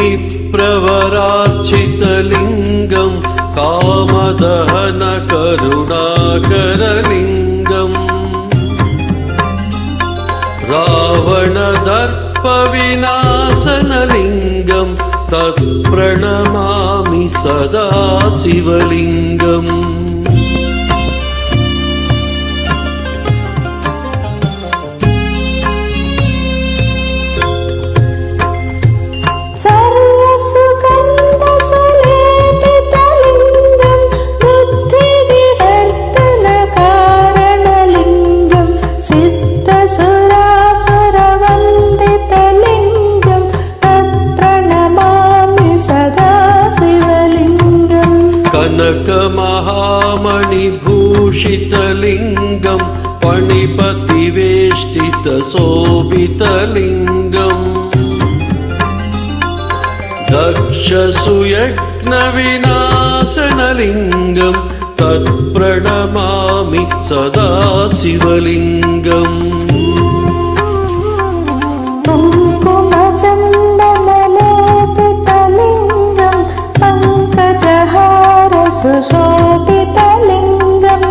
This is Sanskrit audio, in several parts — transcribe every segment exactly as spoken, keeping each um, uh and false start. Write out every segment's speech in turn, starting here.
मुनिप्रवरार्चितलिङ्गं कामदहन करुणाकरलिङ्गम् रावणदर्पविनाशनलिङ्गं तत्प्रणमामि सदा शिवलिङ्गम् कनकमहामणिभूषितलिङ्गं पणिपतिवेष्टितशोभितलिङ्गम् दक्षसुयज्ञविनाशनलिङ्गं तत्प्रणमामि सदा शिवलिङ्गम् सुशोभितलिङ्गम्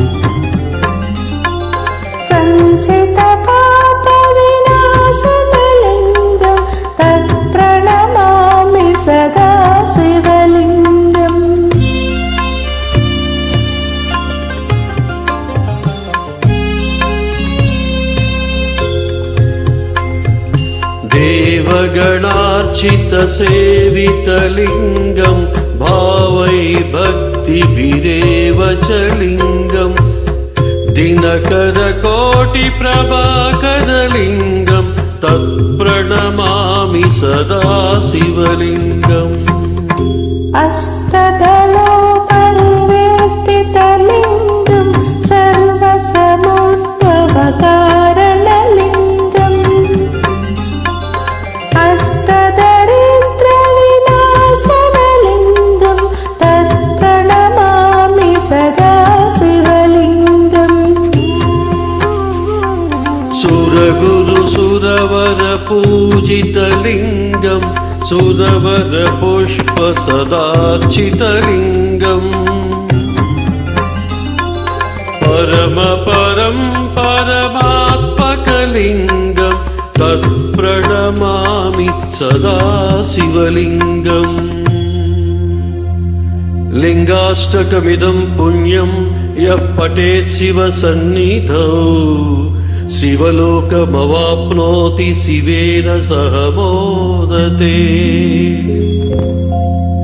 सञ्चितपापविनाशनलिङ्गं तत्प्रणमामि सदा शिवलिङ्गम् देवगणार्चितसेवितलिङ्गं भावै भक्तिभिरेव च लिङ्गम् दिनकरकोटिप्रभाकरलिङ्गं तत्प्रणमामि सदा शिवलिङ्गम् अष्टदलोपरिवेष्टितलिङ्गं सर्वसमुद्भवकारणलिङ्गम् अष्टदरिद्रविनाशनलिङ्गं तत्प्रणमामि सदा शिवलिङ्गम् सुरगुरुसुरवरपूजितलिङ्गं सुरवरपुष्पसदार्चितलिङ्गम् परमपरं परमात्मकलिङ्गं तत्प्रणमामि सदा शिवलिङ्गम् लिङ्गाष्टकमिदं पुण्यं यः पठेत् शिवसन्निधौ शिवलोकमवाप्नोति शिवेन सह मोदते।